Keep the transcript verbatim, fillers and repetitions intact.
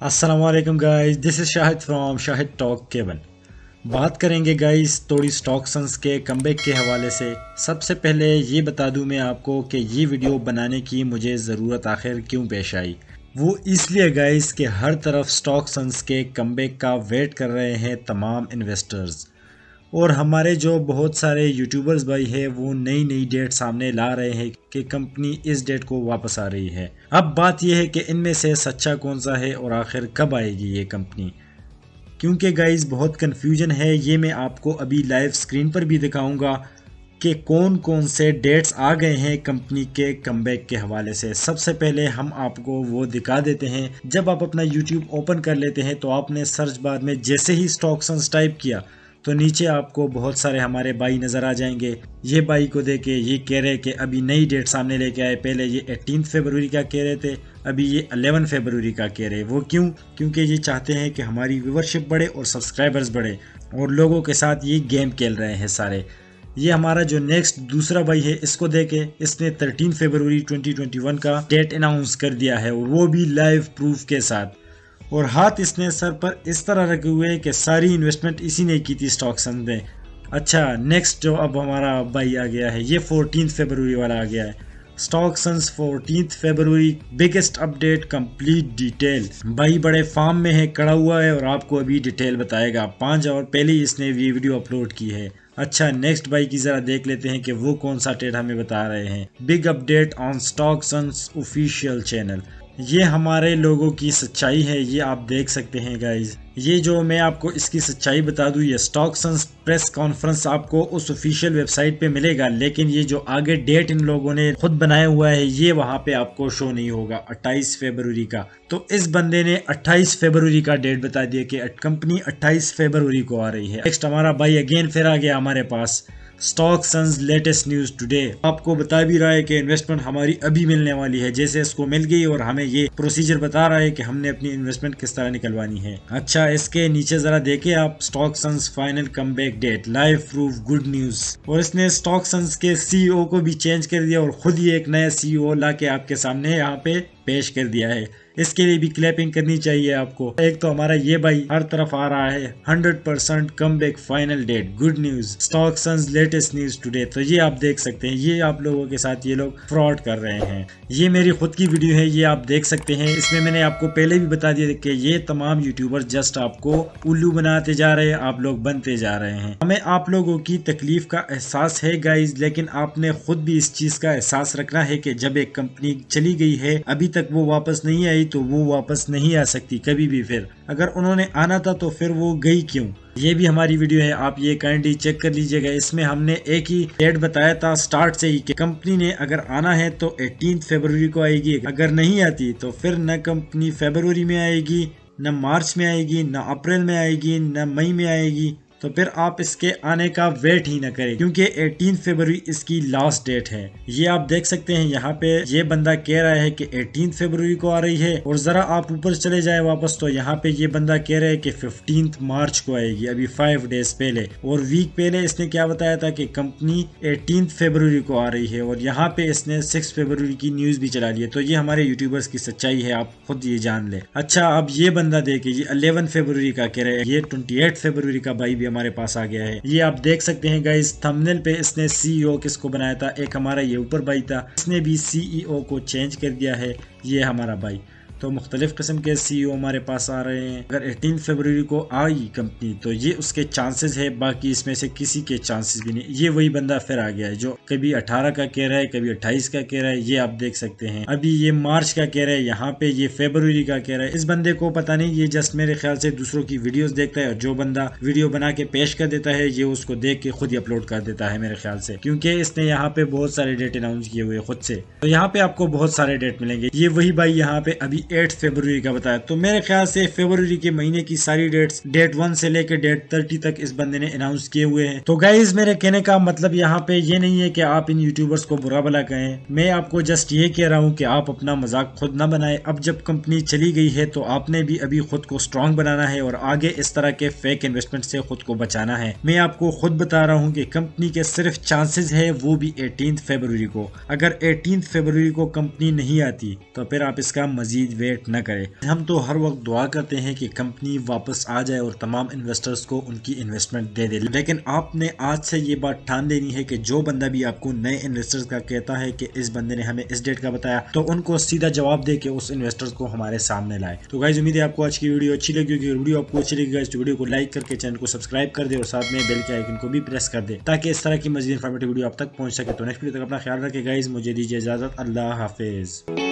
अस्सलाम वालेकुम guys, this is Shahid from Shahid talk केवन। बात करेंगे गाइस थोड़ी स्टॉकसंस के कमबैक के हवाले से। सबसे पहले ये बता दूं मैं आपको कि ये वीडियो बनाने की मुझे ज़रूरत आखिर क्यों पेश आई। वो इसलिए गाइस कि हर तरफ स्टॉकसंस के कमबैक का वेट कर रहे हैं तमाम इन्वेस्टर्स, और हमारे जो बहुत सारे यूट्यूबर्स भाई है वो नई नई डेट सामने ला रहे हैं कि कंपनी इस डेट को वापस आ रही है। अब बात यह है कि इनमें से सच्चा कौन सा है और आखिर कब आएगी ये कंपनी, क्योंकि गाइस बहुत कंफ्यूजन है। ये मैं आपको अभी लाइव स्क्रीन पर भी दिखाऊंगा कि कौन कौन से डेट्स आ गए हैं कंपनी के कमबैक के हवाले से। सबसे पहले हम आपको वो दिखा देते हैं। जब आप अपना यूट्यूब ओपन कर लेते हैं तो आपने सर्च बार में जैसे ही स्टॉकसंस टाइप किया तो नीचे आपको बहुत सारे हमारे भाई नज़र आ जाएंगे। ये भाई को देखे ये कह रहे कि अभी नई डेट सामने लेके आए। पहले ये अठारह फरवरी का कह रहे थे, अभी ये ग्यारह फरवरी का कह रहे। वो क्यों? क्योंकि ये चाहते हैं कि हमारी व्यूवरशिप बढ़े और सब्सक्राइबर्स बढ़े, और लोगों के साथ ये गेम खेल रहे हैं सारे। ये हमारा जो नेक्स्ट दूसरा भाई है, इसको देखे, इसने तेरह फरवरी दो हज़ार इक्कीस का डेट अनाउंस कर दिया है, और वो भी लाइव प्रूफ के साथ। और हाथ इसने सर पर इस तरह रखे हुए कि सारी इन्वेस्टमेंट इसी ने की थी स्टॉकसंस में। अच्छा, नेक्स्ट जो अब हमारा भाई आ गया है, ये चौदह फरवरी वाला आ गया है। स्टॉकसंस चौदह फरवरी, बिगेस्ट अपडेट, कंप्लीट डिटेल। भाई बड़े फार्म में है, कड़ा हुआ है और आपको अभी डिटेल बताएगा। पाँच आवर पहले ही इसने ये वीडियो अपलोड की है। अच्छा, नेक्स्ट भाई की जरा देख लेते हैं कि वो कौन सा डेट हमें बता रहे हैं। Big update on Stocksons official channel. ये हमारे लोगों की सच्चाई है, ये आप देख सकते हैं गाइज। ये जो मैं आपको इसकी सच्चाई बता दूं, ये स्टॉकसंस प्रेस कॉन्फ्रेंस आपको उस ऑफिशियल वेबसाइट पे मिलेगा, लेकिन ये जो आगे डेट इन लोगों ने खुद बनाया हुआ है ये वहां पे आपको शो नहीं होगा अट्ठाईस फरवरी का। तो इस बंदे ने अट्ठाईस फरवरी का डेट बता दिया कि कंपनी अट्ठाईस फरवरी को आ रही है। नेक्स्ट हमारा भाई अगेन फिर आ गया हमारे पास, स्टॉकसंस लेटेस्ट न्यूज टुडे। आपको बता भी रहा है कि इन्वेस्टमेंट हमारी अभी मिलने वाली है, जैसे इसको मिल गई और हमें ये प्रोसीजर बता रहा है कि हमने अपनी इन्वेस्टमेंट किस तरह निकलवानी है। अच्छा, इसके नीचे जरा देखे आप, Stocksons final comeback date, live proof, good news. और इसने स्टॉकसंस के सीईओ को भी चेंज कर दिया और खुद ही एक नया सीईओ ला के आपके सामने यहाँ पे पेश कर दिया है। इसके लिए भी क्लैपिंग करनी चाहिए आपको। एक तो हमारा ये भाई हर तरफ आ रहा है, hundred percent comeback final date, good news, Stocksons latest news today. तो ये आप देख सकते हैं, ये आप लोगों के साथ ये लोग फ्रॉड कर रहे हैं। ये मेरी खुद की वीडियो है, ये आप देख सकते हैं। इसमें मैंने आपको पहले भी बता दिया कि ये तमाम यूट्यूबर जस्ट आपको उल्लू बनाते जा रहे हैं, आप लोग बनते जा रहे हैं। हमें आप लोगों की तकलीफ का एहसास है गाइज, लेकिन आपने खुद भी इस चीज का एहसास रखना है कि जब एक कंपनी चली गई है, अभी तक वो वापस नहीं आई, तो वो वापस नहीं आ सकती कभी भी। फिर अगर उन्होंने आना था तो फिर वो गई क्यों? ये भी हमारी वीडियो है, आप ये काइंडली चेक कर लीजिएगा। इसमें हमने एक ही डेट बताया था स्टार्ट से ही कि कंपनी ने अगर आना है तो अठारह फरवरी को आएगी, अगर नहीं आती तो फिर न कंपनी फरवरी में आएगी, न मार्च में आएगी, न अप्रैल में आएगी, न मई में आएगी। तो फिर आप इसके आने का वेट ही न करें, क्योंकि अठारह फरवरी इसकी लास्ट डेट है। ये आप देख सकते हैं यहाँ पे ये बंदा कह रहा है कि अठारह फरवरी को आ रही है, और जरा आप ऊपर चले जाए वापस तो यहाँ पे ये बंदा कह रहा है कि पंद्रह मार्च को आएगी, अभी फाइव डेज पहले। और वीक पहले इसने क्या बताया था कि कंपनी अठारह फरवरी को आ रही है, और यहाँ पे इसने छह फरवरी की न्यूज भी चला ली है। तो ये हमारे यूट्यूबर्स की सच्चाई है, आप खुद ये जान ले। अच्छा, अब ये बंदा देखे, ये ग्यारह फरवरी का कह रहे हैं, ये अट्ठाईस फरवरी का भाई भी हमारे पास आ गया है। ये आप देख सकते हैं गाइस, थंबनेल पे इसने सीईओ किसको बनाया था, एक हमारा ये ऊपर भाई था, इसने भी सीईओ को चेंज कर दिया है, ये हमारा भाई। तो मुख्तलिफ किस्म के सीईओ हमारे पास आ रहे हैं। अगर अठारह फरवरी को आई कंपनी तो ये उसके चांसेस है, बाकी इसमें से किसी के चांसेस भी नहीं। ये वही बंदा फिर आ गया है जो कभी अठारह का कह रहा है, कभी अट्ठाईस का कह रहा है, ये आप देख सकते हैं। अभी ये मार्च का कह रहा है, यहाँ पे ये फरवरी का कह रहा है। इस बंदे को पता नहीं, ये जस्ट मेरे ख्याल से दूसरों की वीडियोस देखता है, और जो बंदा वीडियो बना के पेश कर देता है ये उसको देख के खुद ही अपलोड कर देता है मेरे ख्याल से, क्योंकि इसने यहाँ पे बहुत सारे डेट अनाउंस किए हुए खुद से। तो यहाँ पे आपको बहुत सारे डेट मिलेंगे। ये वही भाई यहाँ पे अभी आठ फरवरी का बताया। तो मेरे ख्याल से फरवरी के महीने की सारी डेट्स, डेट वन से लेकर डेट थर्टी तक इस बंदे ने अनाउंस किए हुए हैं। तो गाइज मेरे कहने का मतलब यहाँ पे ये नहीं है कि आप इन यूट्यूबर्स को बुरा भला कहें, मैं आपको जस्ट ये कह रहा हूँ कि आप अपना मजाक खुद ना बनाएं। अब जब कंपनी चली गई है तो आपने भी अभी खुद को स्ट्रॉन्ग बनाना है और आगे इस तरह के फेक इन्वेस्टमेंट से खुद को बचाना है। मैं आपको खुद बता रहा हूँ कि कंपनी के सिर्फ चांसेस है, वो भी अठारह फरवरी को। अगर अठारह फरवरी को कंपनी नहीं आती तो फिर आप इसका मजीद वेट न करें। हम तो हर वक्त दुआ करते हैं कि कंपनी वापस आ जाए और तमाम इन्वेस्टर्स को उनकी इन्वेस्टमेंट दे दे, लेकिन आपने आज से ये बात ठान देनी है कि जो बंदा भी आपको नए इन्वेस्टर्स का कहता है कि इस बंदे ने हमें इस डेट का बताया, तो उनको सीधा जवाब दे के उस इन्वेस्टर्स को हमारे सामने लाए। तो गाइस उम्मीद है आपको आज की वीडियो अच्छी लगी होगी। वीडियो आपको अच्छी लगी गाइस तो वीडियो को लाइक करके चैनल को सब्सक्राइब कर दे और साथ में बेल के आइकन को भी प्रेस कर दे ताकि इस तरह की मज़ीद इन्फॉर्मेटिव वीडियो आप तक पहुंच सके। तो नेक्स्ट वीडियो तक अपना ख्याल रखें गाइस, मुझे दीजिए इजाजत। अल्लाह हाफिज।